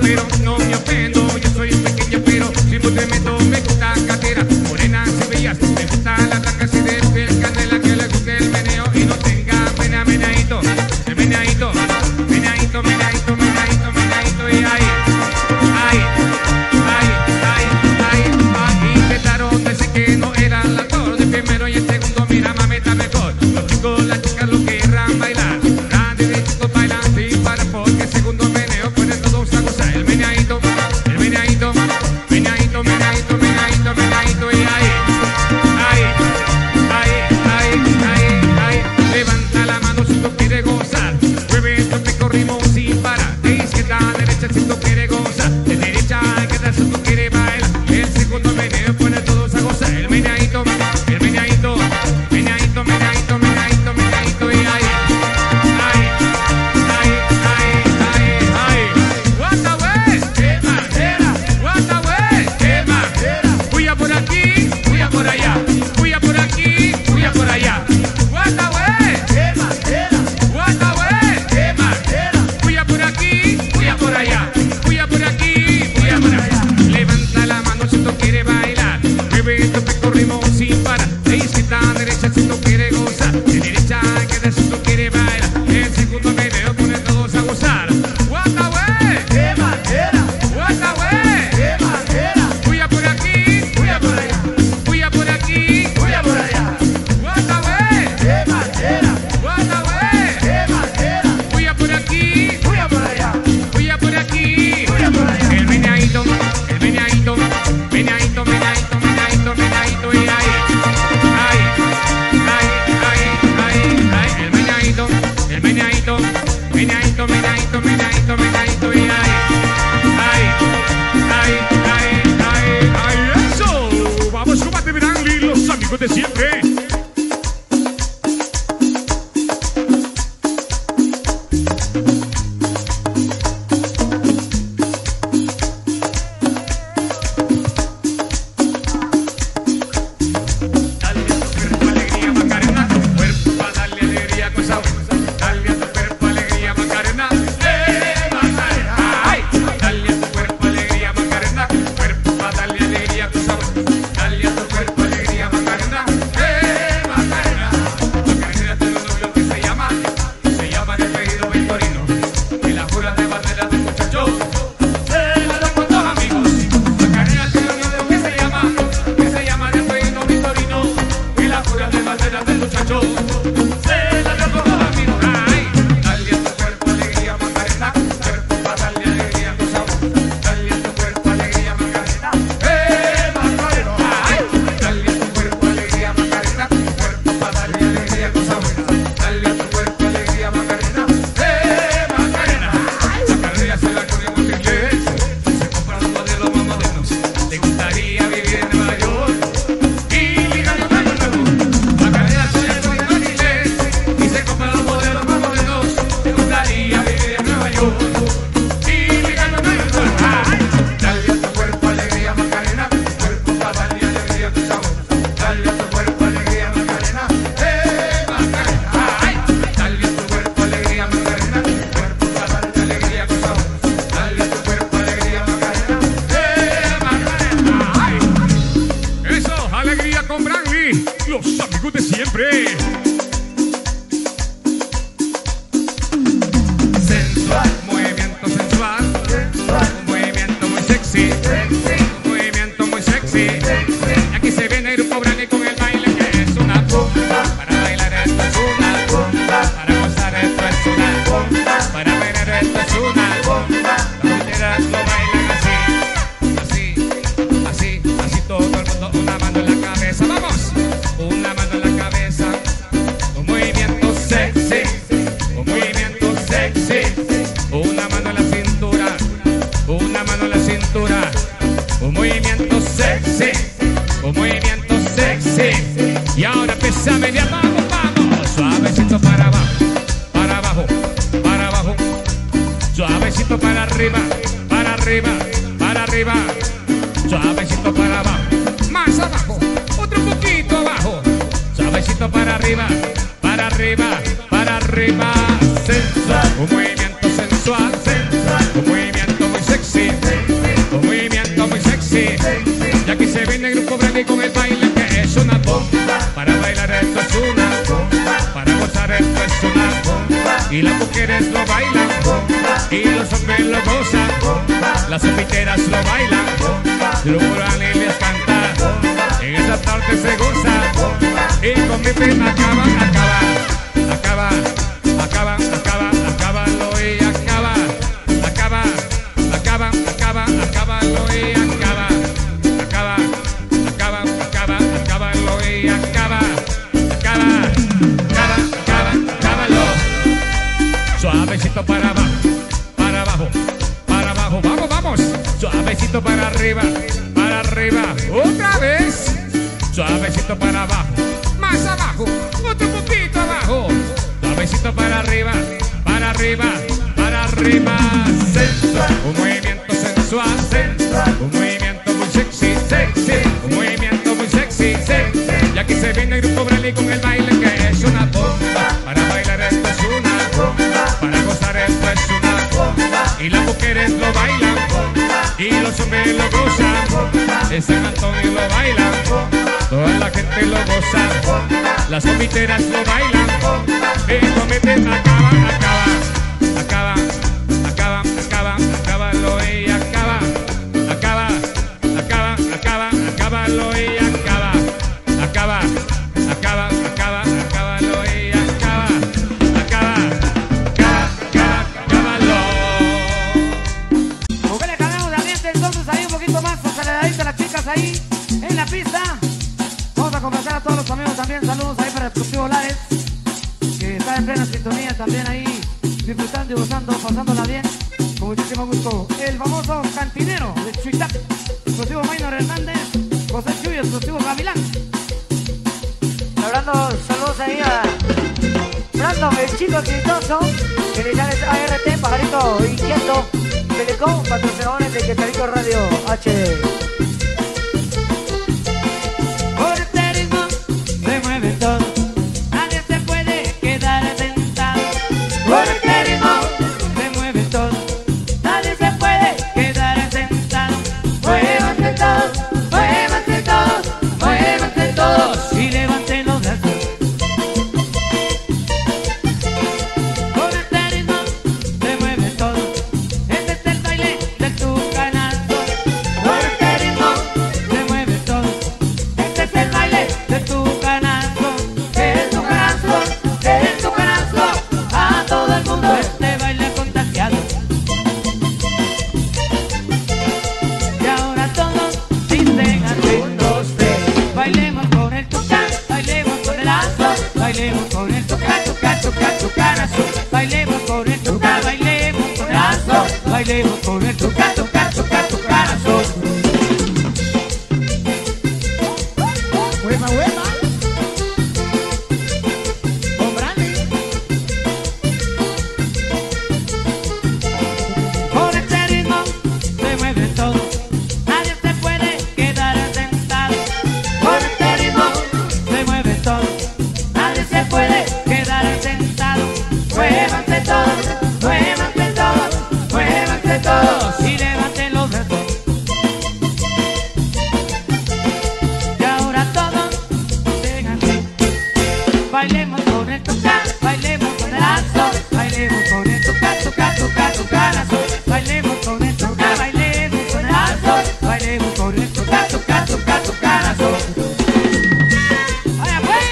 pero no me ofendo. Yo soy pequeño, pero soy muy tremendo. Me gusta catera, morena, si bellas. Me gusta la blanca, si de piel candela, que le guste el meneo y no tenga pena, meneadito. El meneadito, meneadito, meneadito, meneadito, meneadito. Y ahí, ahí, ahí, ahí, ahí, ahí. Intentaron decir que no era la actor de primero y el segundo, mira, mami, está mejor. Los chicos, las chicas lo querrán bailar. Grandes de chicos bailan sin parar porque el segundo meneo pueden todos a gozar. El meneadito, meneadito, meneadito, meneadito, meneadito, meneadito. Y ahí, ahí, ahí, ahí, ahí, ahí. Levanta la mano si tú quieres gozar. Mueve tu pico ritmo sin parar. De izquierda a derecha si tú quieres gozar. De derecha a izquierda si tú quieres bailar. El segundo meneo pone todos a gozar. El meneadito, meneadito, meneadito, meneadito, meneadito. Y ahí, ahí, ahí, ahí, ahí, ahí. What the way, qué manera. What the way, qué manera. Fui a por aquí, fui a por allá. Fui a por aquí, fui a por allá. What the way, qué manera. What the way, qué manera. Fui a por aquí, fui a por allá. Fui a por aquí, fui a por allá. Levanta la mano si tú quieres bailar. Mueve tu pico ritmo sin parar. De izquierda a derecha si tú quieres gozar. De derecha a izquierda si tú quieres bailar. El segundo meneo pone todos a gozar. What the way, qué manera. What the way, qué manera. Fui a por aquí, fui a por allá. Fui a por aquí, fui a por allá. What the way, qué manera. What the way, qué manera. Fui a por aquí, fui a por allá. Fui a por aquí, fui a por allá. El meneadito, meneadito, meneadito, meneadito, meneadito. Y ahí, ahí, ahí, ahí, ahí, ahí. El meneadito, meneadito, meneadito, meneadito, meneadito. Y ahí, ahí, ahí, ahí, ahí, ahí. Eso. Vamos con Mate Branly, los amigos de siempre. Dale a tu cuerpo alegría, Macarena. Tu cuerpo va a darle alegría con sabor. Dale a tu cuerpo alegría, Macarena. Macarena. Ay. Dale a tu cuerpo alegría, Macarena. Tu cuerpo va a darle alegría con sabor. Dale a tu cuerpo alegría, Macarena. Macarena. Macarena tiene un novio que se llama el apellido Victorino. Y la jura de bandera del muchacho se la da con dos amigos. Macarena tiene un novio que se llama el apellido Victorino. Y la jura de bandera del muchacho se la da con dos amigos. Ay, dale a tu cuerpo alegría, Macarena. Tu cuerpo va a darle alegría con sabor. Dale a tu cuerpo alegría, Macarena. Macarena. Ay, dale a tu cuerpo alegría, Macarena. Tu cuerpo va a darle alegría con sabor. Dale a tu cuerpo alegría, Macarena. Macarena. Macarena se la cogió en inglés. Se compra un modelo más moderno. Le gustaría vivir en Nueva York y ligar un año nuevo. Macarena se la cogió en inglés y se compra los modelos más modernos. Le gustaría vivir en Nueva York y ligar un año nuevo. Ay, dale a tu cuerpo alegría, Macarena. Tu cuerpo va a darle alegría con sabor. Dale a tu cuerpo alegría, Macarena. Macarena. Ay, dale a tu cuerpo alegría, Macarena. Tu cuerpo va a darle alegría con sabor. Dale a tu cuerpo alegría, Macarena. Macarena. Ay. Eso, alegría con Branly, los amigos de siempre. Sensual, movimiento sensual, un movimiento muy sexy, un movimiento muy sexy. Y aquí se viene el grupo Branly con el baile que es una bomba. Para bailar esto es una bomba, para gozar esto es una bomba, para bailar esto es una bomba. Las mujeres lo bailan así, así, así todo el mundo. Una mano en la cabeza, vamos. Una mano en la cabeza, un movimiento sexy, un movimiento sexy. Una mano en la cintura, una mano en la cintura. Un movimiento sexy, un movimiento sexy. Y ahora empieza a media, vamos, vamos. Suavecito para abajo, para abajo, para abajo. Suavecito para arriba, para arriba, para arriba. Suavecito para abajo, más abajo, otro poquito abajo. Suavecito para arriba, para arriba, para arriba. Sensual, un movimiento sensual, sensual, un movimiento muy sexy. Las solteras lo bailan, lo juran y les canta. En esta tarde se goza y con mi prima acaba lo y acaba lo y acábalo y acábalo. Suavecito para abajo, vamos. Suavecito para arriba, otra vez. Suavecito para abajo, más abajo, otro poquito abajo. Suavecito para arriba, sensual. Un movimiento sensual, un movimiento muy sexy, un movimiento muy sexy. Y aquí se viene el grupo Brali con el baile que es una bomba. Para bailar esto es una bomba, para gozar esto es una bomba. Y las mujeres lo bailan y los hombres lo gozan. En San Antonio lo bailan, toda la gente lo goza. Las comiteras lo bailan y cometen acábalo y acábalo y acábalo. ¿Por qué le cambiamos de ambiente entonces ahí un poquito más aceleradito a las chicas ahí en la pista? Vamos a complacer a todos los amigos también. Saludos ahí para el Deportivo Lares, que está en plena sintonía también ahí, disfrutando y gozando, pasándola bien, con muchísimo gusto. El famoso cantinero de Chuitac, exclusivo Maynor Hernández, José Chuy, exclusivo Gavilán. Hablando, saludos ahí a Brandon, el chico exitoso, iniciales ART, Pajarito Inquieto, Telecom, patrocinadores de Quetzalito Radio HD. Por este ritmo se mueve todo, nadie se puede quedar sentado. Por este ritmo se mueve todo, nadie se puede quedar sentado. Muévanse todos, muévanse todos, muévanse todos y levanten los brazos. Por este ritmo se mueve todo, este es el baile del tucanazo. Por este ritmo se mueve todo, este es el baile del tucanazo. El tucanazo, a todo el mundo este baile contagiado. Y ahora todos dicen así: 1, 2, 3. Bailemos con el tucán, bailemos con el lazo, bailemos con el tucán, tucanazo. Bailemos con el tucán, bailemos con el lazo, bailemos con el tucán, tucanazo. Hueva, con Brandi. Por este ritmo se mueve todo, nadie se puede quedar sentado. Por este ritmo se mueve todo, nadie se puede quedar sentado. Muévanse todos, muévanse todos, muévanse todos y levanten los brazos. Y ahora todos vengan así. Bailemos con el tucán, bailemos con el lazo, bailemos con el tucán, tucanazo. Bailemos con el tucán, bailemos con el lazo, bailemos con el tucán, tucanazo. ¡Vaya pues!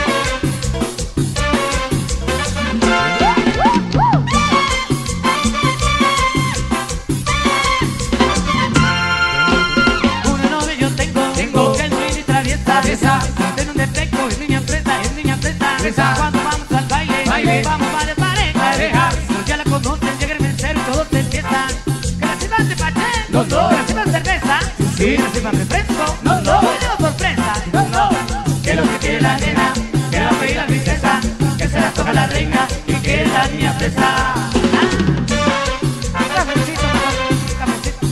Una novia yo tengo, que es muy traviesa. Tiene un defecto, es niña presa. Cuando vamos al baile, vamos a pareja. Ya la conocen, llega el mesero y todos empiezan. Que la sirvan de paché, no, que la sirvan cerveza, que la sirvan refresco, no, tenemos sorpresa, no. Que lo que quiere la nena, que la pedir la princesa, que se la toca la reina y que la niña presa. Cafecito, cafecito.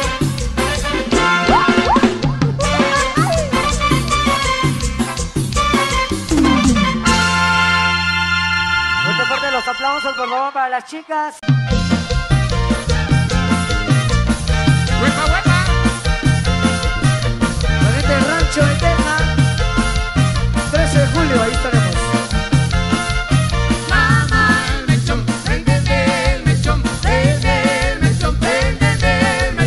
Muy fuerte los aplausos, por favor, para las chicas. ¡Huepa! La gente del Rancho Eterna, 13 de julio, ahí estaremos. Mamá, el mechón, prende el mechón, prende el mechón, prende el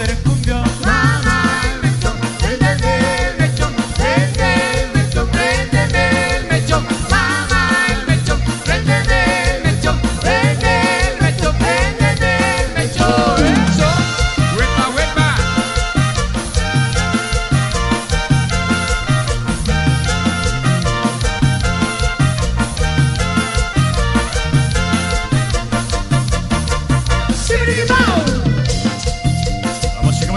meter cumbia. Mamá, el mechón, préndeme el mechón, préndeme el mechón, préndeme el mechón. Mamá, el mechón, préndeme el mechón, préndeme el mechón, préndeme el mechón. Eso. Huepa, huepa. Vamos, chicos.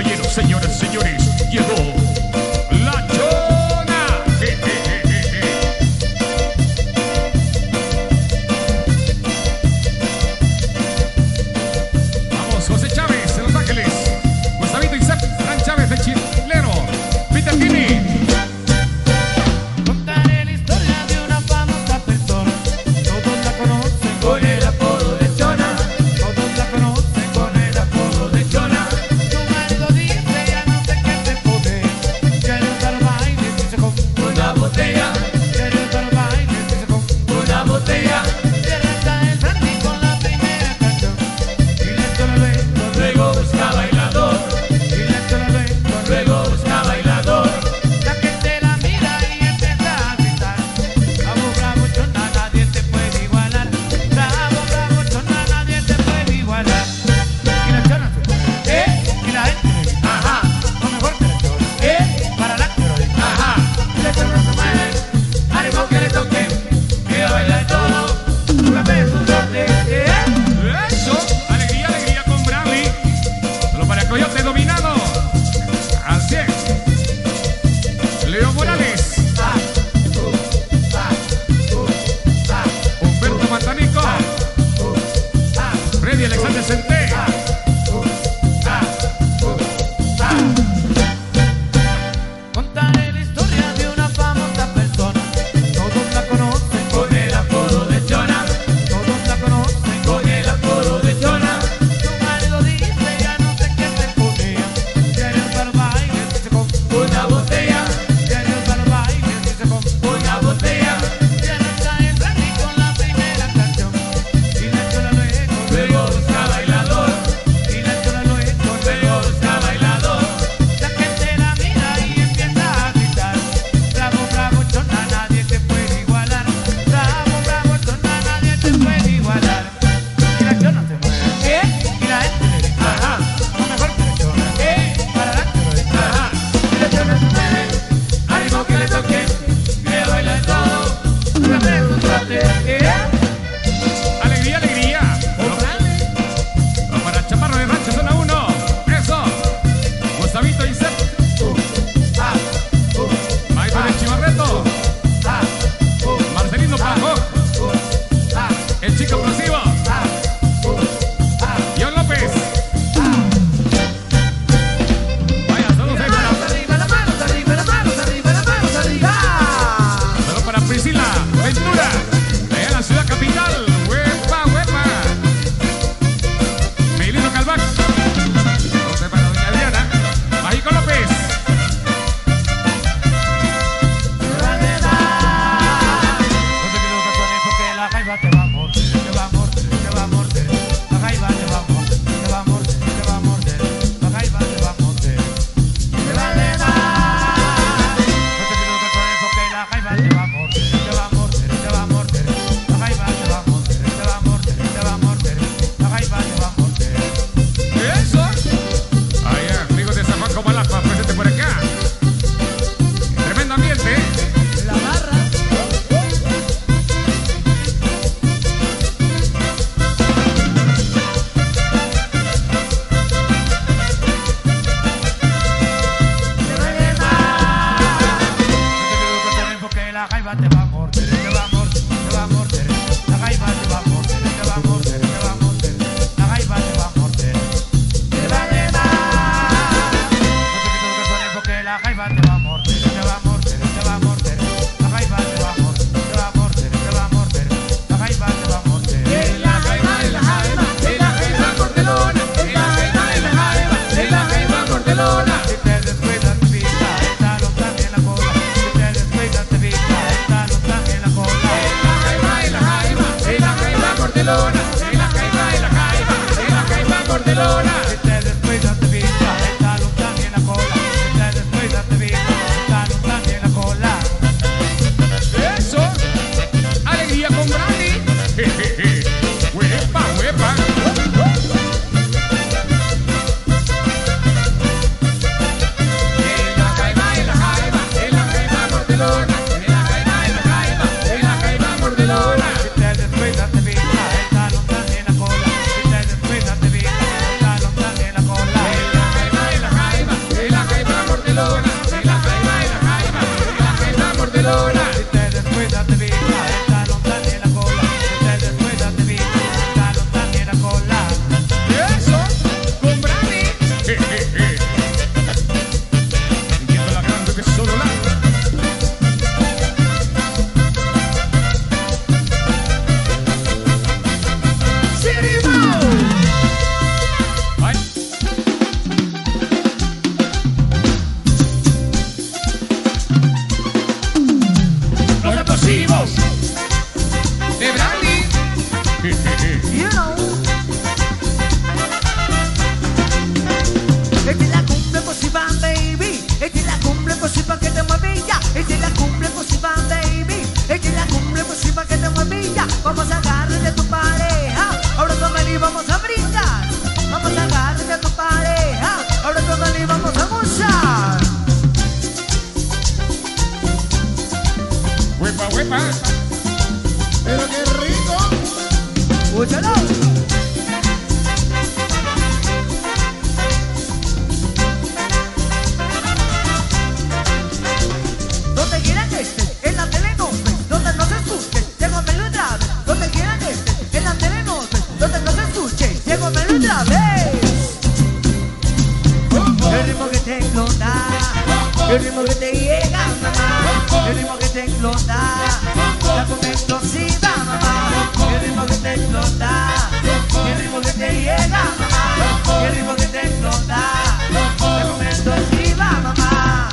el ritmo que te explota, el ritmo que te llega, mamá, el ritmo que te explota, la cumbia explosiva, mamá, el ritmo que te explota, el ritmo que te llega, mamá, el ritmo que te explota, la cumbia explosiva, mamá.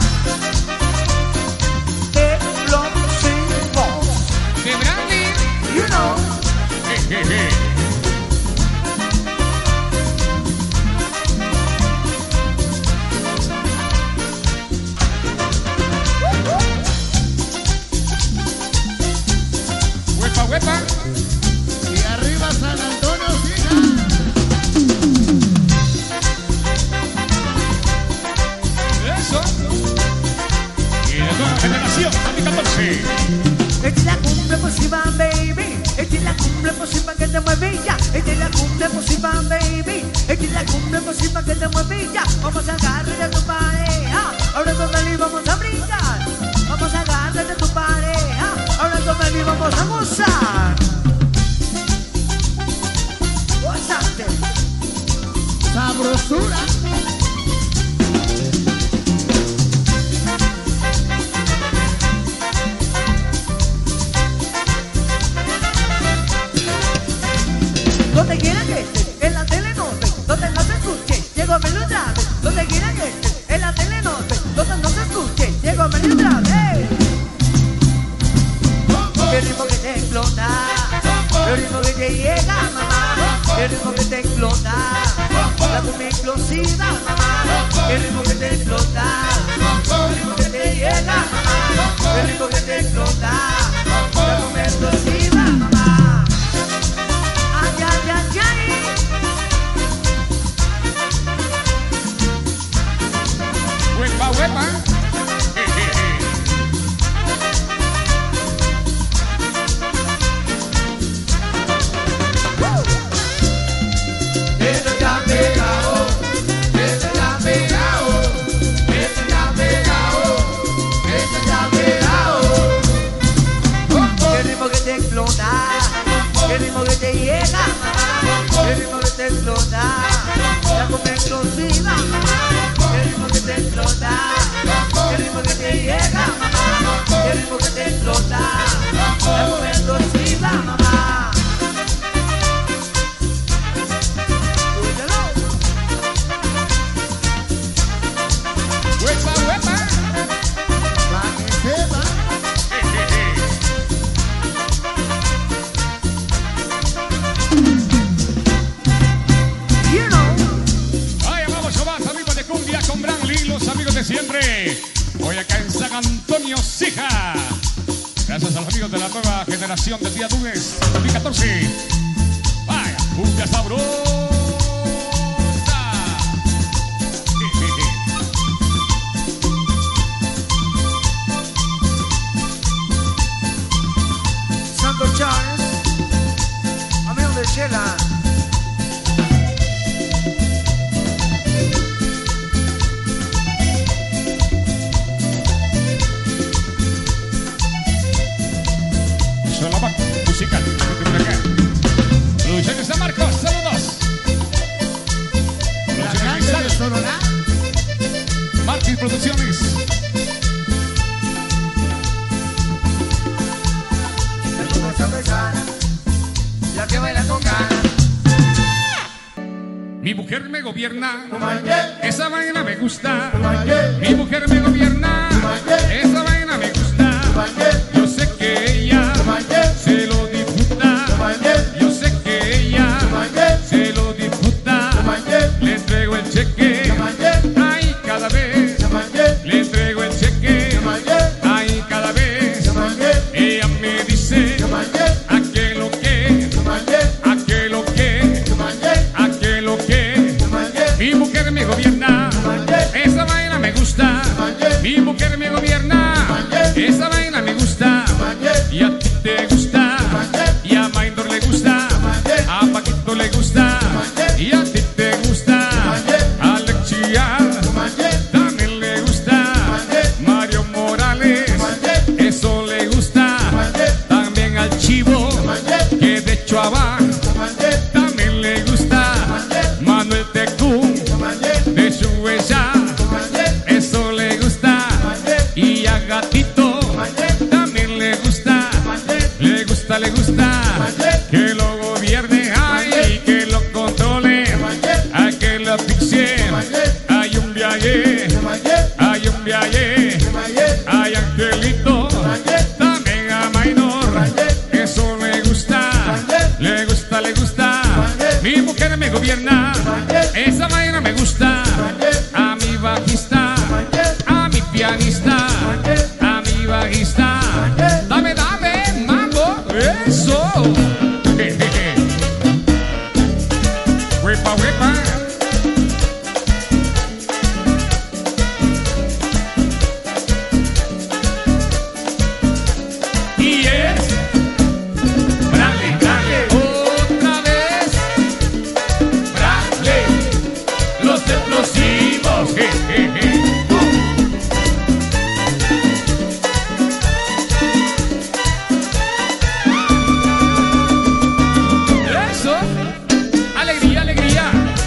Explosivo, De Brandy. you know. Huepa, huepa. Y arriba San Antonio, siga. Eso. Y la nueva generación, 2014. Esta es la cumbre positiva, baby. Esta es la cumbre positiva que te muevilla. Esta es la cumbre positiva, baby. Esta es la cumbre positiva que te muevilla. Vamos a agarrar a tu pareja. Ahora con él vamos a brincar. Vamos a agarrar a tu pareja. Ahora con él vamos a gozar. Gozarte. Sabrosura. Donde quiera que estés, en la tele no ve, donde no se escuche, llego a verlo otra vez. Donde quiera que estés, en la tele no ve, donde no se escuche, llego a verlo otra vez. El ritmo que te explota, el ritmo que te llega, mamá, el ritmo que te explota, la cumbia explosiva, mamá, el ritmo que te explota, el ritmo que te llega, mamá, el ritmo que te explota, la cumbia explosiva, mamá. Ay, ay, ay, ay. Huepa, huepa. Esto ya pegado, esto ya pegado, esto ya pegado, esto ya pegado. El ritmo que te explota, el ritmo que te llega, el ritmo que te explota, la cumbia explosiva, el ritmo que te explota, el ritmo que te llega, el ritmo que te explota, la cumbia explosiva, mamá. Huepa, huepa. Pa' que sepa. You know. Vaya, vamos a más amigos de cumbia con Branly, los amigos de siempre. Hoy acá en San Antonio, Sija. Gracias a los amigos de la nueva generación del día lunes 2014. Vaya, cumbia sabrosa. Santo Charles, amigo de Chela. Son la vaca musical. Producciones de Marcos, saludos. La Producciones grande de Cristal, Sololá. Martín Producciones. Vamos a besar, la que baila con ganas. Mi mujer me gobierna, Tumañé, esa vaina me gusta. tumañé, Mi mujer me gobierna, esa vaina me gusta. tumañé, Yo sé que ella tumañé, se lo disfruta. tumañé, Yo sé que ella tumañé, se lo disfruta. tumañé, Le entrego el cheque, tumañé, ay, cada vez. tumañé, Le entrego el cheque, tumañé, ay, cada vez. tumañé, Ella me dice, tumañé, ¿a qué lo que? tumañé, ¿A qué lo que? tumañé, ¿A qué lo que? tumañé, Mi mujer me gobierna, esa vaina me gusta. Mi mujer me gobierna, esa vaina me gusta. Y a ti te gusta, y a Maindor le gusta, a Paquito le gusta, y a ti te gusta. A Alexia también le gusta, Mario Morales, eso le gusta. También al Chivo, que de Chuaba, también le gusta. Manuel Tecú, de Sueza, viaje, ay un viaje, ay Angelito, también a Maynor, eso le gusta, le gusta, le gusta. Mi mujer me gobierna, esa vaina me gusta. A mi bajista, a mi pianista, a mi bajista. Dame, dame, mambo, eso. Huepa, huepa. Y es, dale, dale, otra vez, dale, los explosivos, Eso, alegría, alegría.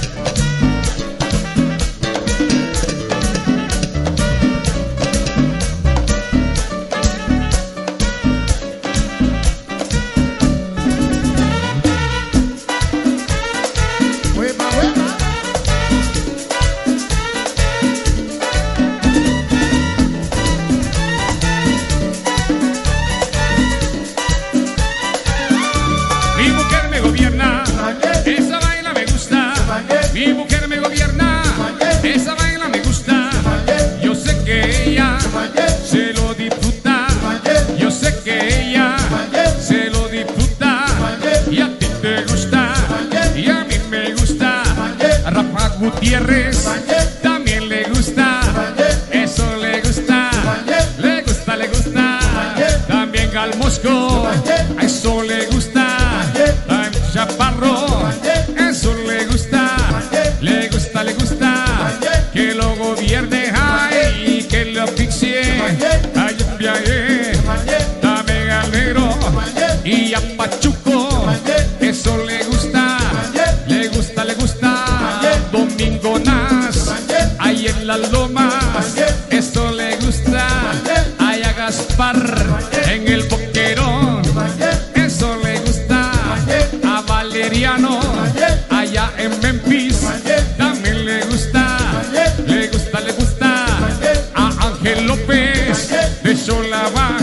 Huepa, huepa. Mi mujer me gobierna, esa vaina me gusta. Mi mujer me gobierna, esa vaina me gusta. Yo sé que ella se lo disfruta. Yo sé que ella se lo disfruta. Y a ti te gusta, y a mí me gusta. A Rafa Gutiérrez también le gusta. Eso le gusta, le gusta, le gusta. También al Mosco, a eso le gusta. Al Chaparro, eso le gusta, le gusta, le gusta. Que lo gobierne, ay, y que lo asfixie. Ay, un viaje, también al Negro y a Pachuco, eso le gusta, le gusta, le gusta. Domingo Nas, ahí en las lomas, eso le gusta. Ay, a Gaspar, en el Boquerón, eso le gusta. A Valeriano, allá en Memphis, también le gusta, le gusta, le gusta. A Ángel López, de Cholabán,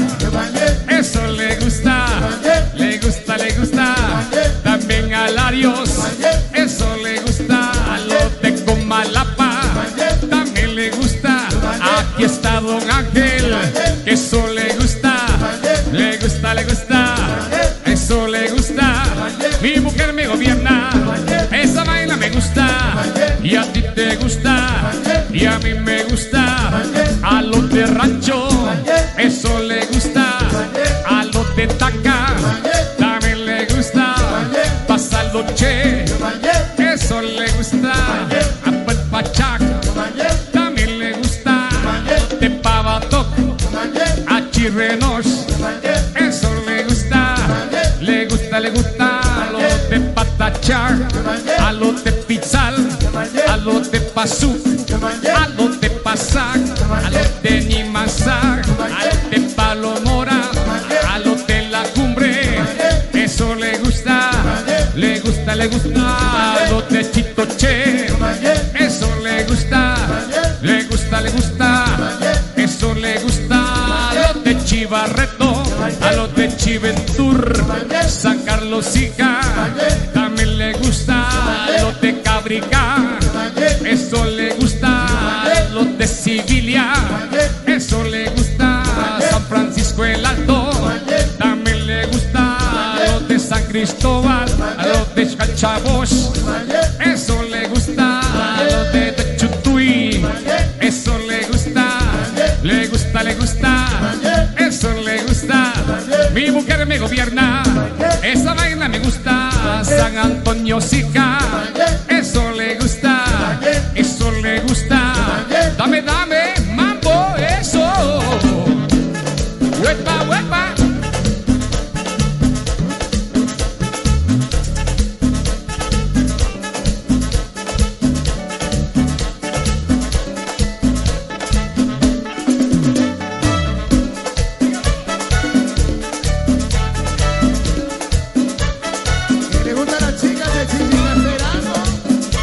eso le gusta, le gusta, le gusta. También a Larios, eso le gusta. A los de Comalapa, también le gusta. Aquí está Don Ángel, que eso le gusta, le gusta, le gusta. Eso le gusta. Mi mujer me gobierna, esa vaina me gusta. Y a ti te gusta, y a mí me gusta. A los de rancho, eso le gusta. A los de Taca, también le gusta. Pasa Che, eso le gusta. A Pachac, también le gusta. De Pavatok, a Chirrenos, eso le gusta, le gusta, le gusta. A los de Patachar, a los de Pizzal, a los de Pazú, a los de Pasac, a los de Nimasac, a los de Palomora, a los de La Cumbre, eso le gusta, le gusta, le gusta. A los de Chitoche, eso le gusta, le gusta, le gusta. Eso le gusta. A los de Chivarreto, a los de Chiventur, San Carlos Hija, también le gusta. A los de Cabrica, eso le gusta. A los de Sibilia, eso le gusta. San Francisco el Alto, también le gusta. A los de San Cristóbal, a los de Chalchavos, eso le gusta. A los de Chutuy, eso le gusta, le gusta, le gusta. Eso le gusta. Mi mujer me gobierna, esa vaina me gusta. San Antonio Sica, eso le gusta, eso le gusta. Dame, dame, mambo, eso. Huepa, huepa. ¿Le gustan las chicas de Chichi Casterano?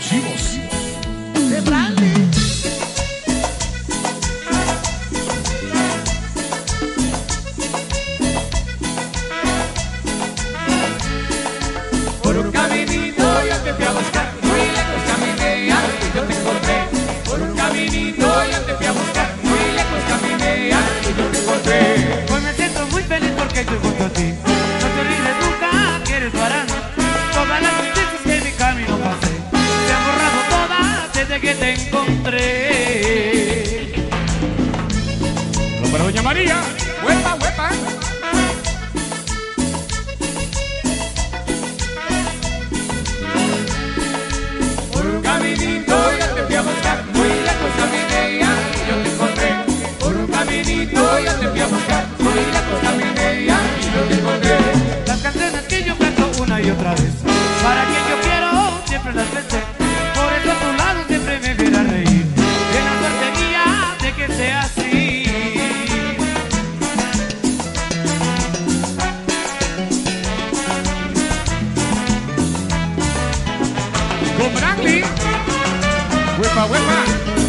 exclusivos. De Brandy. Por un caminito yo te fui a buscar, muy lejos caminé y yo te encontré. Por un caminito yo te fui a buscar, muy lejos caminé y yo te encontré. Hoy me siento muy feliz porque estoy junto a ti. No te olvides nunca que eres varón. Todas las tristezas que en mi camino pasé se han borrado todas desde que te encontré. Para doña María, huepa, huepa. Por un caminito yo te fui a buscar, muy lejos caminé y yo te encontré. Por un caminito yo te fui a buscar, muy lejos caminé y yo te encontré. Las canciones que yo canto una y otra vez, para quien yo quiero siempre las pensé. Por eso a tu lado siempre me viera reír. Y en la suerte mía de que sea así. Con Brandy, huepa, huepa.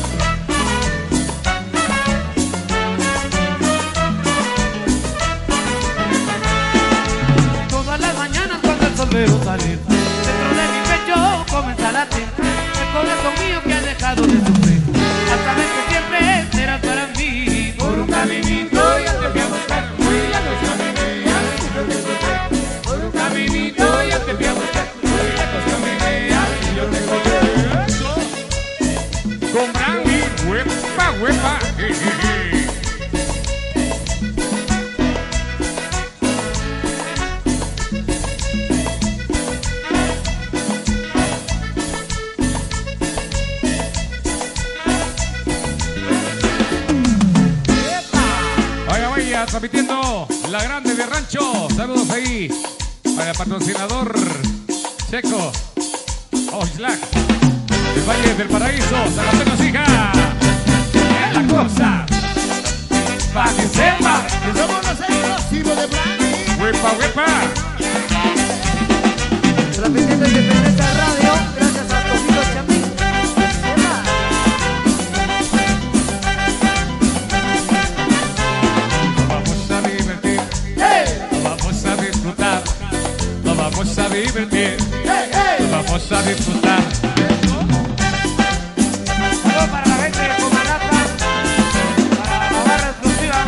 Todas las mañanas cuando el sol veo salir, dentro de mi pecho comienza a latir el corazón mío que ha dejado de sufrir. Hasta ver que siempre serás para mí. Por un caminito yo te fui a buscar, muy lejos caminé y yo te encontré. Por un caminito yo te fui a buscar, muy lejos caminé y yo te encontré. Eso. Con Brandy, huepa, huepa. Vaya, transmitiendo la grande de Rancho. Saludos ahí para el patrocinador Checo Oxlack. El Valle del Paraíso, San Antonio, hija. Es la cosa. Pa' que sepa. Que somos los exclusivos de Brandy. Huepa, huepa. Transmitiendo Independencia Radio, gracias a Tomito Chamín. Nos vamos a divertir. Nos vamos a disfrutar. Nos vamos a divertir. Nos vamos a disfrutar. Saludos para la gente de Comalata, para la barra exclusiva.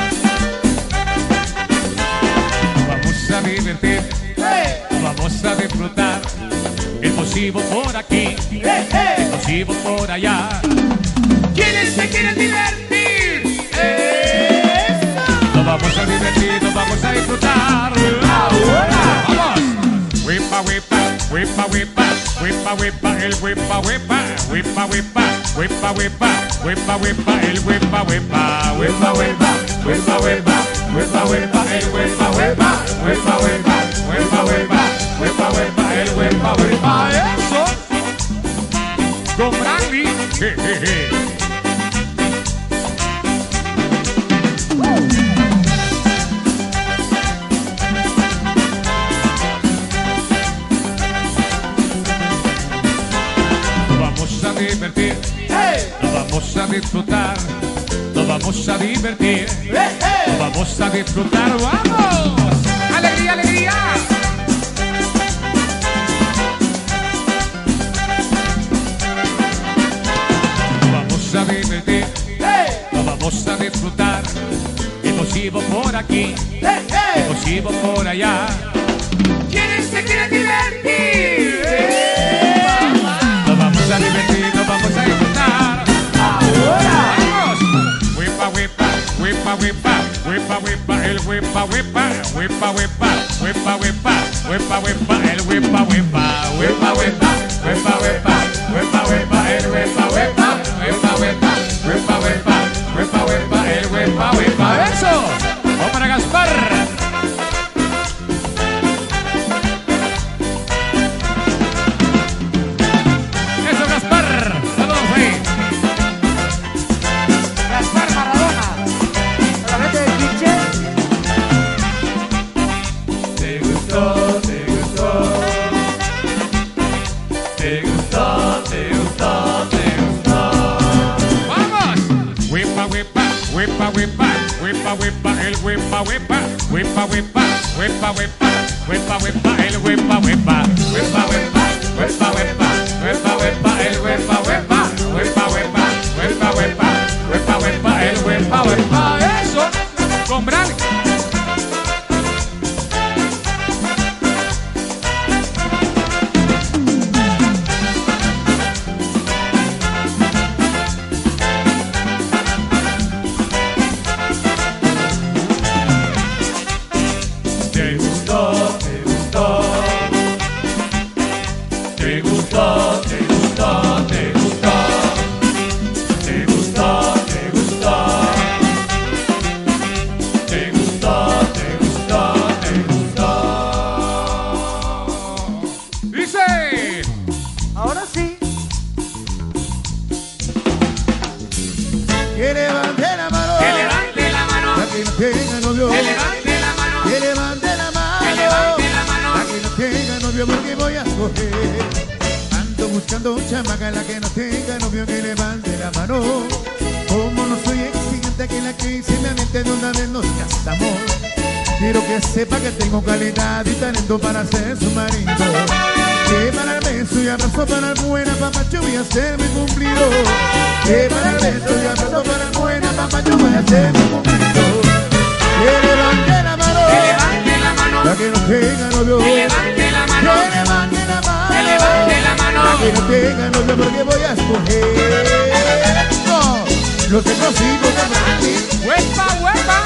Nos vamos a divertir. Nos vamos a disfrutar. El posible por aquí. El posible por allá. ¿Quiénes se quieren divertir? Nos vamos a divertir, nos vamos a disfrutar. ¡Vamos! Huepa, huepa, huepa, huepa, huepa, huepa, el huepa, huepa, huepa, huepa, huepa, huepa, huepa, huepa, el huepa, huepa, huepa, huepa, huepa, huepa, huepa, huepa, el huepa, huepa, huepa, huepa, huepa, huepa, huepa, huepa, el huepa, huepa. ¡Eso! Con Brandy. Jejeje. Nos vamos a divertir, nos vamos a disfrutar, nos vamos a divertir, nos vamos a disfrutar, ¡vamos! ¡Alegría, alegría! Nos vamos a divertir, nos vamos a disfrutar, hemos ido por aquí, hemos ido por allá. ¿Quiénes se quieren divertir? Nos vamos a divertir, nos vamos a disfrutar. ¡Ahora! ¡Vamos! Huepa, huepa, huepa, huepa, huepa, huepa, el huepa, huepa, huepa, huepa, huepa, huepa, huepa, huepa, el huepa, huepa, huepa, huepa, huepa, huepa, huepa, huepa, el huepa, huepa, huepa, huepa, huepa, huepa, huepa, huepa, el huepa, huepa. ¡Eso! ¡Vamos para Gaspar! Te gustó, Huepa, huepa, huepa, huepa, huepa, huepa, el huepa, huepa, huepa, huepa, huepa, huepa, huepa, huepa, el huepa, huepa, huepa, huepa, huepa, huepa, huepa, huepa, el huepa, huepa, eso, con Brani. Porque voy a escoger. Ando buscando un chamaca, la que no tenga novio, que levante la mano. Como no soy exigente, que la que hice me mente de una vez nos casamos. Quiero que sepa que tengo calidad y talento para ser su marido. Que para el beso y abrazo para el buena papá, yo voy a ser mi cumplido. Que para el beso y abrazo para el buena papá, yo voy a ser mi cumplido. Que levante la mano, que levante la mano, la que no tenga novio, que levante la mano, que levante la mano, que levante la mano, la que no tenga novio, porque voy a escoger. No, los explosivos de Brani. Huepa, huepa.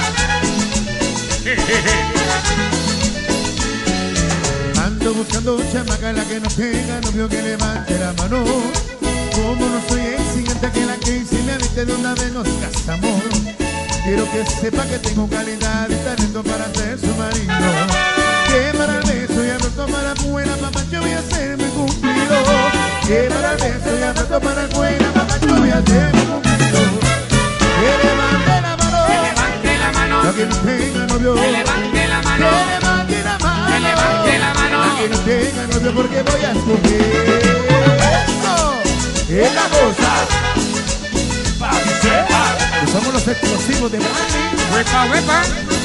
Ando buscando un chamaca, la que no tenga novio, que levante la mano. Como no soy exigente, que la que hice me aviste de una vez nos casamos. Quiero que sepa que tengo calidad y talento para ser su marido. Que para el beso y abrazo para buena papá, yo voy a ser mi cumplido. Que para el beso y abrazo para buena papá, yo voy a ser mi cumplido. Que levante la mano, Que levante la mano, la que no tenga novio, que levante la mano, que levante la mano, que levante la mano, la que no tenga novio, porque voy a escoger. Esto es la cosa. pa' que sepa. Somos los explosivos de Brani. Huepa, huepa.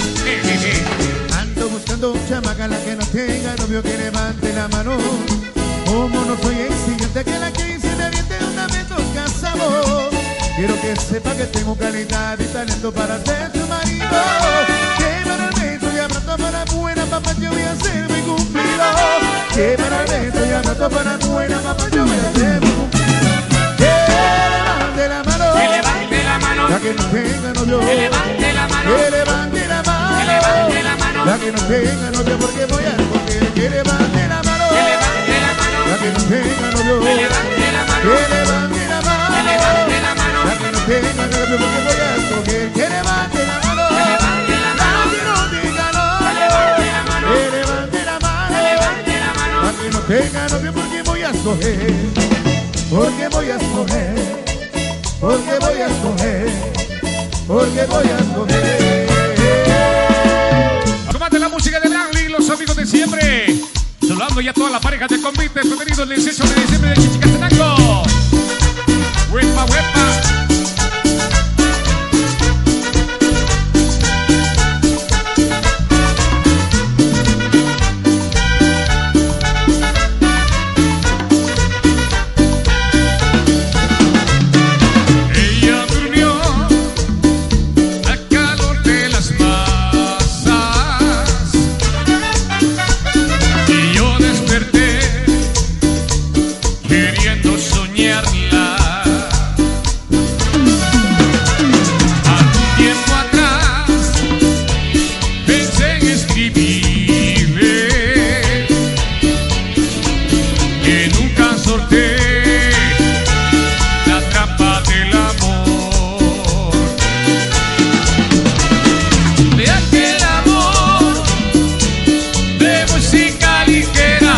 Ando buscando un chamaca, la que no tenga novio, que levante la mano. Como no soy exigente, que la que hice me aviente de una vez nos casamos. Quiero que sepa que tengo calidad y talento para ser su marido. Que para el beso y abrazo para buena papá, yo voy a ser mi cumplido. Que para el beso y abrazo para buena papá, yo voy a ser mi cumplido. Que levante la mano, Que levante la mano, la que no tenga novio, que levante la mano, que levante la mano, que levante la mano, la que no tenga novio, porque voy a escoger. Que levante la mano, que levante la mano, la que no tenga novio, que levante la mano, que levante la mano, que levante la mano, la que no tenga novio, porque voy a escoger. Que levante la mano, que levante la mano, la que no tenga que levante la mano, novio, que levante la mano, que levante la mano, la que no tenga novio, porque voy a escoger. Porque voy a escoger, porque voy a escoger, porque voy a escoger. Tómate la música de Brani, los amigos de siempre. Saludando ya a todas las parejas de convites. Bienvenidos al 18 de diciembre de Chichicastenango. Huepa, huepa. Ella durmió al calor de las masas y yo desperté queriendo soñarla. Algún tiempo atrás pensé en escribirle que nunca sorteé la trampa del amor, de aquel amor de música ligera.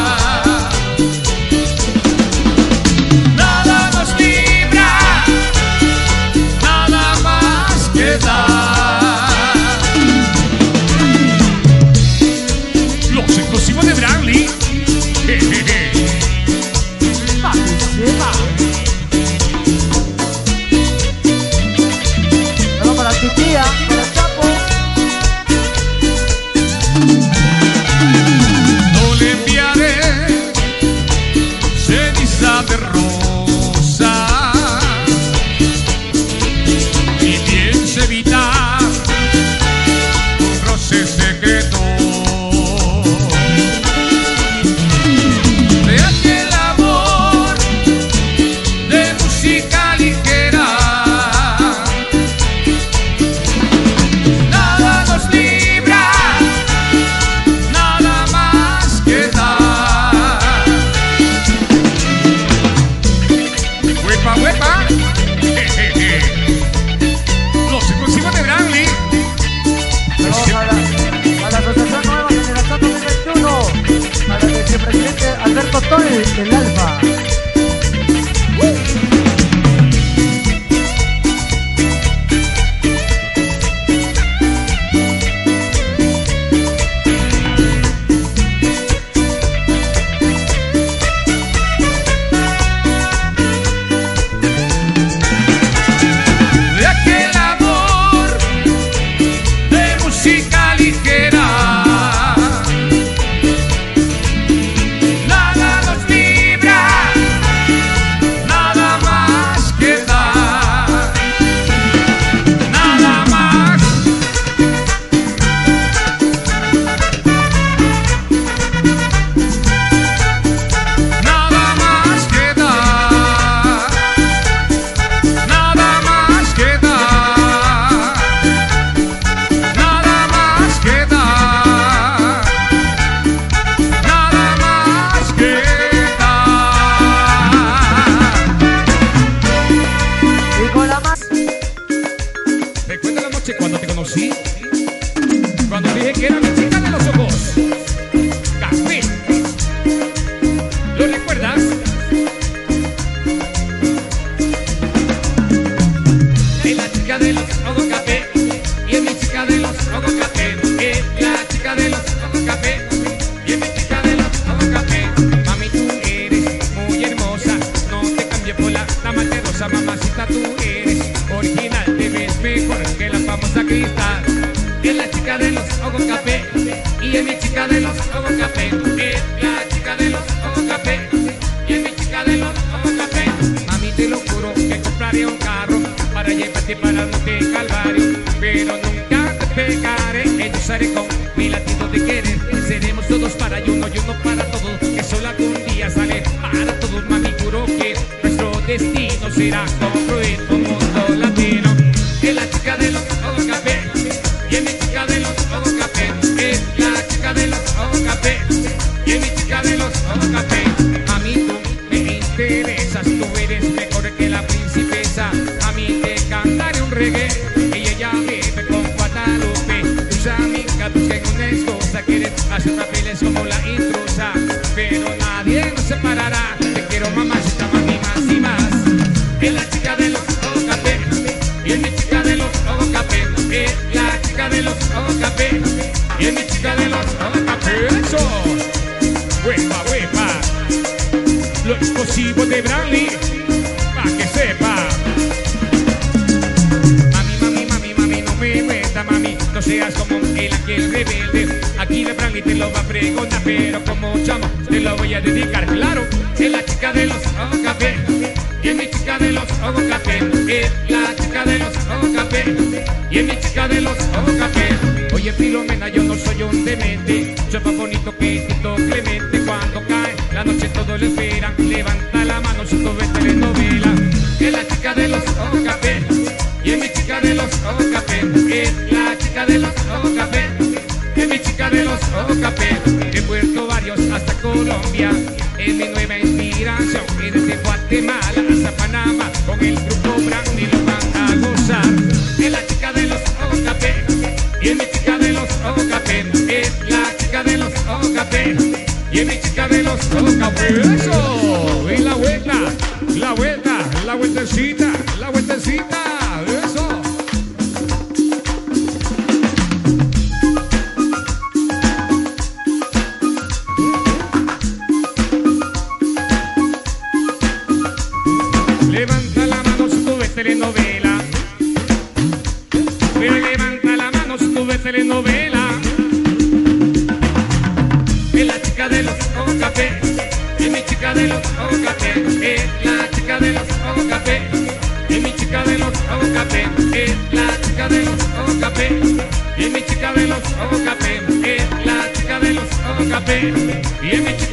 Nada nos libra, nada más que dar. Los explosivos de Brani. Solo para tu tía, para el Chapo. será construir un mundo latino. Es la chica de los ojos café, y es mi chica de los ojos café. Es la chica de los ojos café, y es mi chica de los ojos café. A mí tú me interesas, tú eres mejor que la princesa. A mí te cantaré un reggae, y ella vive con Guadalupe. Tus amigas busquen una excusa, quieren hacer papeles como la intrusa, pero nadie nos separará. Te quiero mamacita, más y más y más. Es la chica de los ojos café, y es mi chica de los ojos café. Es la chica de los ojos café, y es mi chica de los ojos café. ¡Eso! ¡Huepa, huepa! Lo explosivo de Branly, pa' que sepa. Mami, mami, mami, mami, no me meta, mami. No seas como el aquel rebelde. Aquí de Branly te lo va a preguntar, pero como chamo te lo voy a dedicar. Claro, es la chica de los ojos café, y es mi chica de los ojos café. Es la chica de los ojos café, y es mi chica de los ojos café. Oye, Filomena, yo no soy un demente, soy más bonito que Tito Clemente. Cuando cae la noche todos le esperan, levanta la mano si tú ves telenovela. Es la chica de los ojos café, y es mi chica de los ojos café. Es la chica de los ojos café, es mi chica de los ojos café. De Puerto Barrios hasta Colombia es mi nueva inspiración, y desde Guatemala hasta Panamá con el grupo Branly lo van a gozar. Es la chica de los ojos café, y es mi chica de los ojos café. Es la chica de los ojos café, y es mi chica de los ojos café. ¡Eso! Y la vuelta, la vuelta, la vueltecita, la vueltecita. ¡Eso! Levanta la mano si tú ves telenovela. Mira, levanta la mano si tú ves telenovela. Es la chica de los ojos café, es mi chica de los ojos café. Es la chica de los ojos café, es mi chica de los ojos café. Es la chica de los ojos café, es mi chica de los ojos café. Es la chica de los ojos café, y es mi chica